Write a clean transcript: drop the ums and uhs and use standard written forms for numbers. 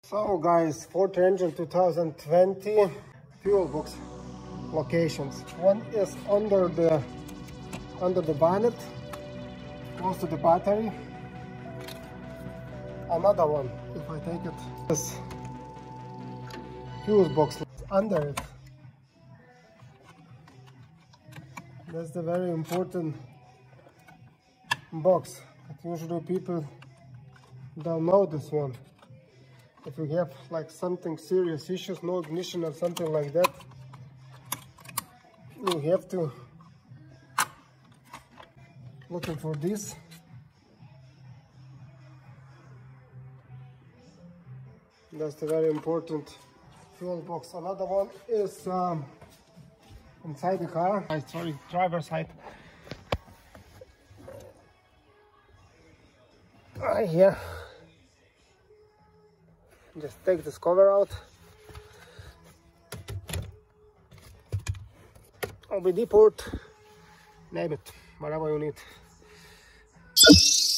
So guys, Ford Ranger 2020 fuel box locations. One is under the bonnet, close to the battery. Another one, if I take it, this fuel box under it. That's the very important box. But usually people don't know this one. If you have like something serious issues, no ignition or something like that, you have to looking for this. That's the very important fuel box. Another one is inside the car. Sorry, driver's side. Right here. Just take this cover out. OBD port, name it, whatever you need.